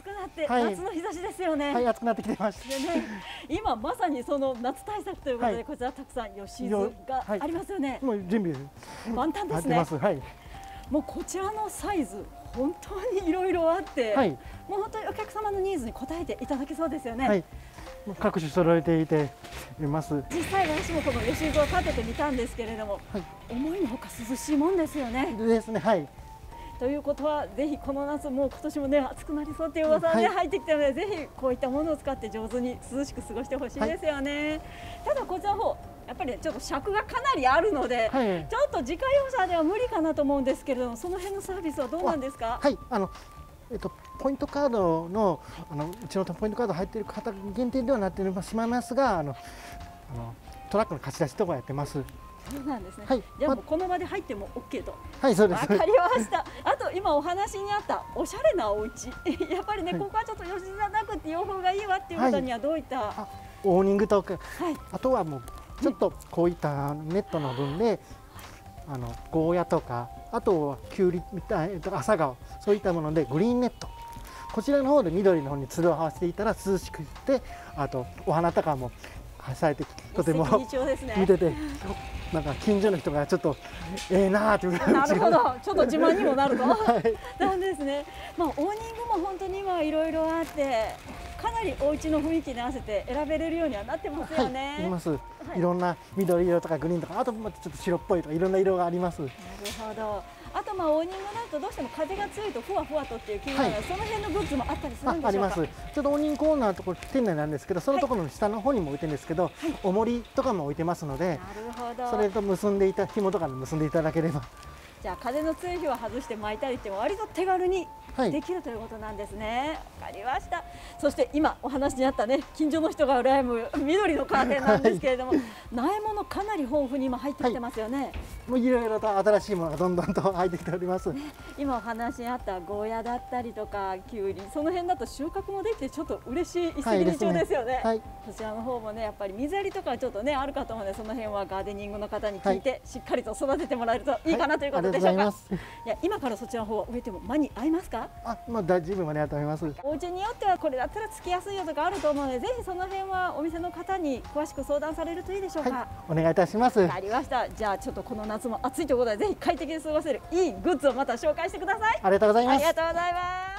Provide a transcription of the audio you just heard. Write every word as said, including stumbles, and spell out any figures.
暑くなって、 はい、 夏の日差しですよね。 はい、暑くなってきてます。 でね、今まさにその夏対策ということで、 はい、 こちらたくさん吉酢がありますよね。 はい、もう準備万端ですね。 はい、 もうこちらのサイズ本当にいろいろあって、はい、もう本当にお客様のニーズに応えていただけそうですよね。はい、 各種揃えていています。 実際私もこの吉酢を立ててみたんですけれども、はい、思いのほか涼しいもんですよね。 ですね。はい。 ということはぜひこの夏もう今年もね暑くなりそうっていう噂がね、はい、入ってきたので、ぜひこういったものを使って上手に涼しく過ごしてほしいですよね。はい、ただこちらの方やっぱり、ね、ちょっと尺がかなりあるので、はい、ちょっと自家用車では無理かなと思うんですけれども、その辺のサービスはどうなんですか？ はい、あのえっと、ポイントカードのあのうちのポイントカード入っている方限定ではなってしまいますが、あのあのトラックの貸し出しとかやってます。 そうなんですね。はい、じゃあもうこの場で入っても オーケー と。 はい、そうです。 わかりました。あと今お話にあったおしゃれなお家、やっぱりね、はい、ここはちょっと吉酢じゃなくて養蜂がいいわっていう方にはどういった、はい、 オーニングとか、はい、あとはもうちょっとこういったネットの分で、あのゴーヤとか、あとはキュウリみたいな朝顔、そういったものでグリーンネット、こちらの方で緑の方につるを合わせていたら涼しくして、あとお花とかも咲いてとても見てて、なんか近所の人がちょっとええなーっていう感じ。 なるほど、ちょっと自慢にもなると、はい、なんですね。まあオーニングも本当に今いろいろあって、かなりお家の雰囲気に合わせて選べれるようにはなってますよね。はい、 います。はい、いろんな緑色とかグリーンとか、あとまたちょっと白っぽいとかいろんな色があります。なるほど。あとまあオーニングだとどうしても風が強いとふわふわとっていう気になるので、はい、その辺のグッズもあったりするんでしょうか？あります。 ちょっとオーニングコーナーのところ店内なんですけど、そのところの下の方にも置いてるんですけど、はい、重りとかも置いてますので、なるほど、それと結んでいた紐とかで結んでいただければ。じゃあ風の強い日は外して巻いたりっても割と手軽にできるということなんですね。わ、はい、かりました。そして今お話にあったね、近所の人が羨む緑のカーテンなんですけれども、はい、苗物かなり豊富に今入ってきてますよね。はい、 もういろいろと新しいものがどんどんと入ってきております。ね、 今お話にあったゴーヤだったりとかキュウリ、その辺だと収穫もできてちょっと嬉しい一石二鳥ですよね。はい、そちらの方もね、やっぱり水やりとかちょっとねあるかと思うので、その辺はガーデニングの方に聞いて、はい、しっかりと育ててもらえるといいかなということでしょうか。いや、今からそちらの方は植えても間に合いますか？ あ、まあ大丈夫までやと思います。 お家によってはこれだったらつきやすいよとかあると思うので、ぜひその辺はお店の方に詳しく相談されるといいでしょうか。はい、 お願いいたします。 わかりました。じゃあちょっとこの夏も暑いということで、ぜひ快適に過ごせるいいグッズをまた紹介してください。 ありがとうございます。 ありがとうございます。